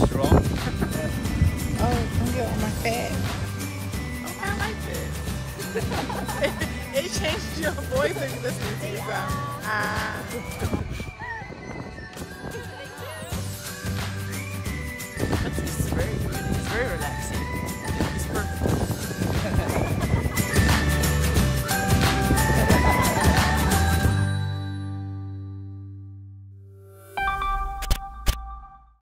strong. Oh, don't get on my fat. Oh, I like it. It changed your voice when you listen to yourself. It's very good. It's very relaxing.